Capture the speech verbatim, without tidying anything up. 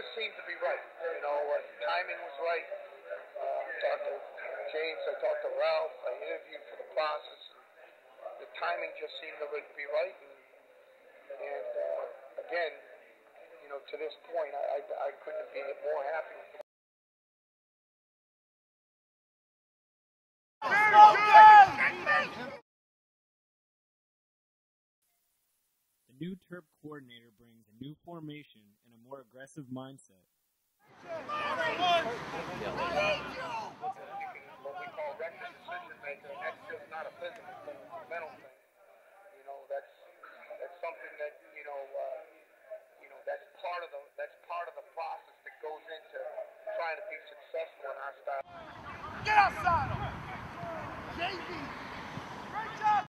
just seemed to be right. You know, uh, timing was right. Uh, I talked to James, I talked to Ralph, I interviewed for the process. The timing just seemed to be right. And, and uh, again, you know, to this point, I, I, I couldn't be more happy. The new Terp coordinator brings a new formation and a more aggressive mindset. What we call reckless decision making, and that's just not a physical thing, it's a mental thing. You know, that's that's something that, you know, uh, you know, that's part of the that's part of the process that goes into trying to be successful in our style. Get outside! J V! Great job!